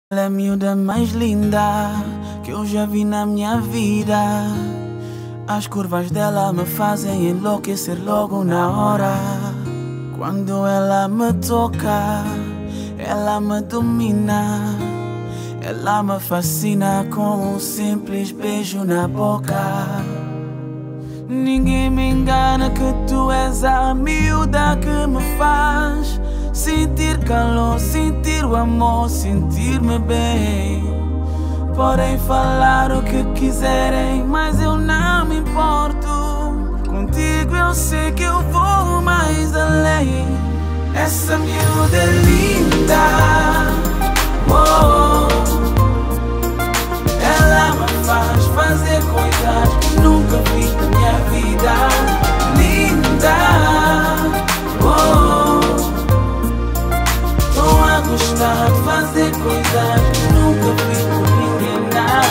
Ela é a miúda mais linda que eu já vi na minha vida. As curvas dela me fazem enlouquecer logo na hora. Quando ela me toca, ela me domina. Ela me fascina com um simples beijo na boca. Ninguém me engana que tu és a miúda que me faz sentir calor, sentir o amor, sentir-me bem. Podem falar o que quiserem, mas eu não me importo. Contigo eu sei que eu vou mais além. Essa miúda é linda, oh. Ela me faz fazer coisas que nunca fiz na minha vida. Linda, oh. Tô a gostar de fazer coisas que nunca fiz por ninguém.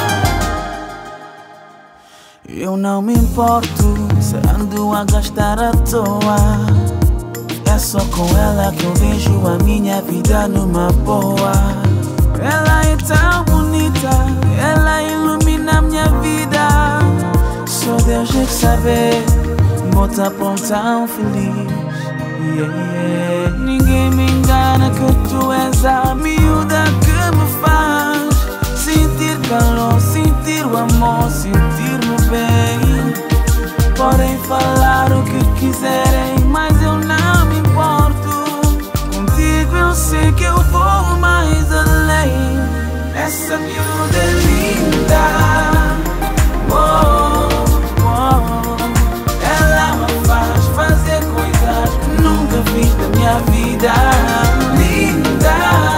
Eu não me importo se ando a gastar à toa. É só com ela que eu vejo a minha vida numa boa. Ela é tão bonita, ela ilumina a minha vida. Só Deus é que sabe, bota pão tão feliz. Yeah. Ninguém me engana que tu és a miúda que me faz sentir calor, sentir o amor, sentir-me bem. Podem falar o que quiserem, mas eu não me importo. Contigo eu sei que eu vou mais além. Essa miúda é linda, oh, oh. Ela me faz fazer coisas que nunca fiz na minha vida. Linda,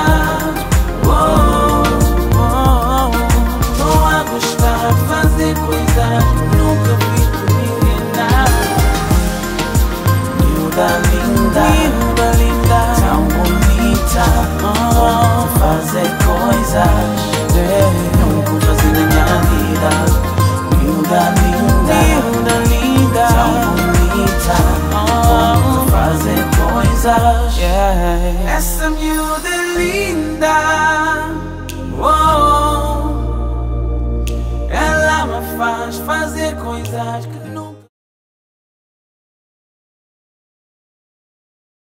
oh, oh. Tô a gostar de fazer coisas que nunca fiz por ninguém. Miúda linda, miúda linda, tão bonita, oh. Fazer coisas nunca fazer na minha vida. Miúda linda, miúda linda, tão bonita, oh. Fazer coisas, yeah. Essa miúda é linda, oh. Ela me faz fazer coisas que